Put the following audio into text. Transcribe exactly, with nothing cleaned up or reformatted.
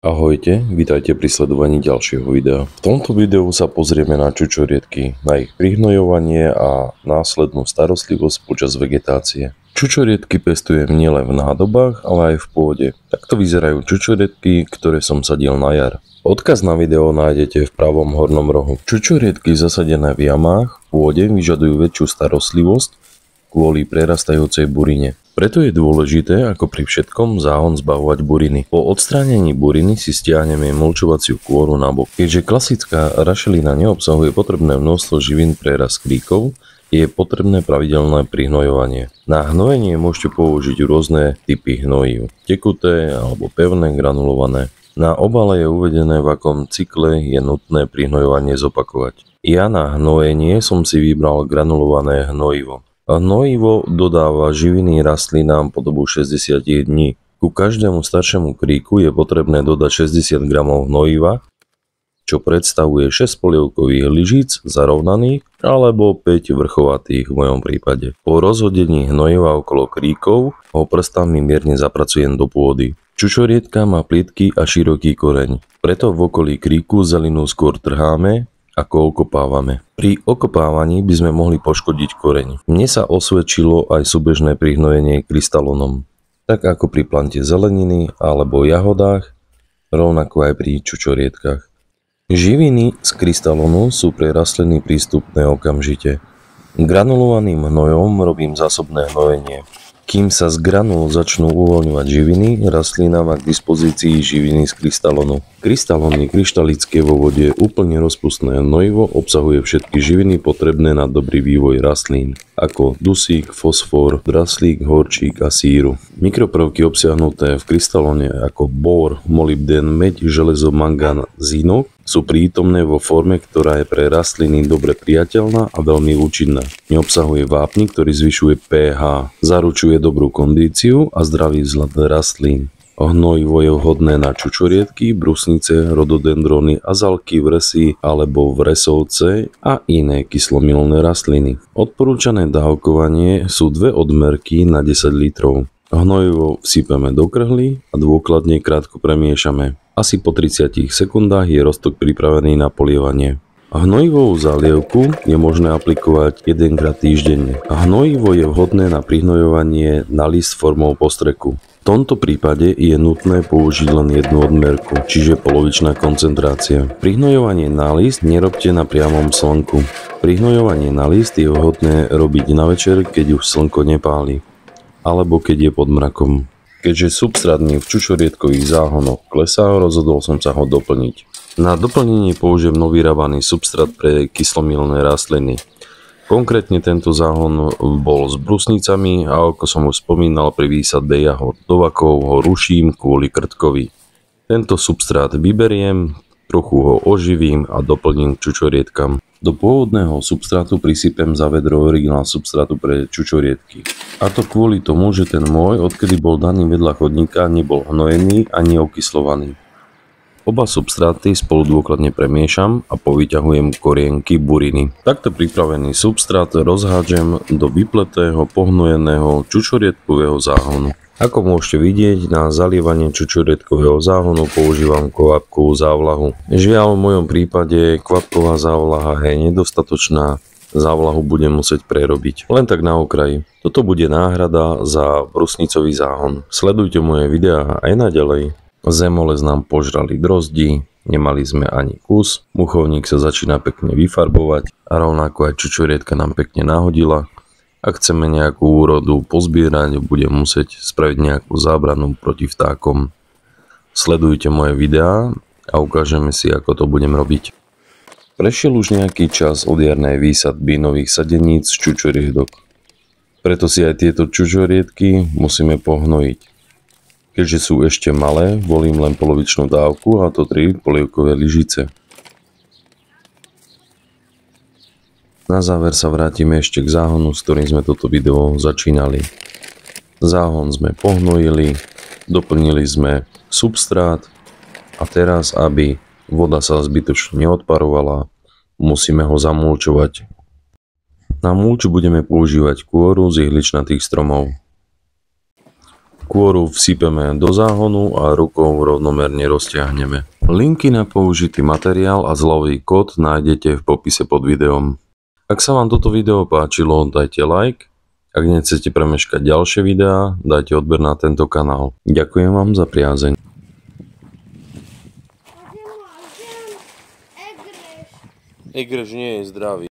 Ahojte, vítajte pri sledovaní ďalšieho videa. V tomto videu sa pozrieme na čučoriedky, na ich prihnojovanie a následnú starostlivosť počas vegetácie. Čučoriedky pestujem nielen v nádobách, ale aj v pôde. Takto vyzerajú čučoriedky, ktoré som sadil na jar. Odkaz na video nájdete v pravom hornom rohu. Čučoriedky zasadené v jamách v pôde vyžadujú väčšiu starostlivosť kvôli prerastajúcej burine. Preto je dôležité, ako pri všetkom, záhon zbavovať buriny. Po odstránení buriny si stiahneme mulčovaciu kôru na bok. Keďže klasická rašelina neobsahuje potrebné množstvo živín pre rast kríkov, je potrebné pravidelné prihnojovanie. Na hnojenie môžete použiť rôzne typy hnojív, tekuté alebo pevné, granulované. Na obale je uvedené, v akom cykle je nutné prihnojovanie zopakovať. Ja na hnojenie som si vybral granulované hnojivo. Hnojivo dodáva živiny rastlinám po dobu šesťdesiat dní. Ku každému staršiemu kríku je potrebné dodať šesťdesiat gramov hnojiva, čo predstavuje šesť polievkových lyžíc zarovnaných alebo päť vrchovatých v mojom prípade. Po rozhodení hnojiva okolo kríkov ho prstami mierne zapracujem do pôdy. Čučoriedka má plytký a široký koreň, preto v okolí kríku zelinu skôr trháme ako okopávame. Pri okopávaní by sme mohli poškodiť koreň. Mne sa osvedčilo aj súbežné prihnojenie krystalónom, tak ako pri plante zeleniny alebo jahodách, rovnako aj pri čučoriedkach. Živiny z krystalónu sú pre rastliny prístupné okamžite. Granulovaným hnojom robím zásobné hnojenie. Kým sa z granul začnú uvoľňovať živiny, rastlina má k dispozícii živiny z krystalónu. Krystalón je kryštalické vo vode, úplne rozpustné hnojivo obsahuje všetky živiny potrebné na dobrý vývoj rastlín, ako dusík, fosfor, draslík, horčík a síru. Mikroprvky obsiahnuté v krystalóne ako bór, molybdén, meď, železo, mangán, zinok sú prítomné vo forme, ktorá je pre rastliny dobre priateľná a veľmi účinná. Neobsahuje vápnik, ktorý zvyšuje pH, zaručuje dobrú kondíciu a zdravý vzhľad rastlín. Hnojivo je vhodné na čučoriedky, brusnice, rododendrony, azalky, vresy alebo vresovce a iné kyslomilné rastliny. Odporúčané dávkovanie sú dve odmerky na desať litrov. Hnojivo vsypeme do krhly a dôkladne krátko premiešame. Asi po tridsiatich sekundách je roztok pripravený na polievanie. Hnojivovú zálievku je možné aplikovať jedenkrát týždenne. Hnojivo je vhodné na prihnojovanie na list formou postreku. V tomto prípade je nutné použiť len jednu odmerku, čiže polovičná koncentrácia. Prihnojovanie na list nerobte na priamom slnku. Prihnojovanie na list je vhodné robiť na večer, keď už slnko nepáli, alebo keď je pod mrakom. Keďže substrát mi v čučoriedkových záhonoch klesá, rozhodol som sa ho doplniť. Na doplnenie použijem novyrábaný substrát pre kyslomilné rastliny. Konkrétne tento záhon bol s brusnicami a ako som už spomínal pri výsadbe jahod dovakov ho ruším kvôli krtkovi. Tento substrát vyberiem, trochu ho oživím a doplním k čučoriedkam. Do pôvodného substrátu prisypem za vedro originál substrátu pre čučoriedky. A to kvôli tomu, že ten môj, odkedy bol daný vedľa chodníka, nebol hnojený ani okyslovaný. Oba substráty spolu dôkladne premiešam a povyťahujem korienky buriny. Takto pripravený substrát rozhádžem do vypletého, pohnojeného čučoriedkového záhonu. Ako môžete vidieť, na zalievanie čučoriedkového záhonu používam kvapkovú závlahu. Žiaľ, v mojom prípade kvapková závlaha je nedostatočná, závlahu budem musieť prerobiť. Len tak na okraji. Toto bude náhrada za brusnicový záhon. Sledujte moje videá aj naďalej. Zemolez nám požrali drozdi, nemali sme ani kus, muchovník sa začína pekne vyfarbovať a rovnako aj čučoriedka nám pekne nahodila. Ak chceme nejakú úrodu pozbierať, budem musieť spraviť nejakú zábranu proti vtákom. Sledujte moje videá a ukážeme si, ako to budem robiť. Prešiel už nejaký čas od jarnej výsadby nových sadeníc čučoriedok. Preto si aj tieto čučoriedky musíme pohnojiť. Keďže sú ešte malé, volím len polovičnú dávku, a to tri polievkové lyžice. Na záver sa vrátime ešte k záhonu, s ktorým sme toto video začínali. Záhon sme pohnojili, doplnili sme substrát a teraz, aby voda sa zbytočne neodparovala, musíme ho zamulčovať. Na mulču budeme používať kôru z ihličnatých stromov. Kôru vsypeme do záhonu a rukou rovnomerne roztiahneme. Linky na použitý materiál a zľavový kód nájdete v popise pod videom. Ak sa vám toto video páčilo, dajte like. Ak nechcete premeškať ďalšie videá, dajte odber na tento kanál. Ďakujem vám za priazeň. Egreš nie je zdravý.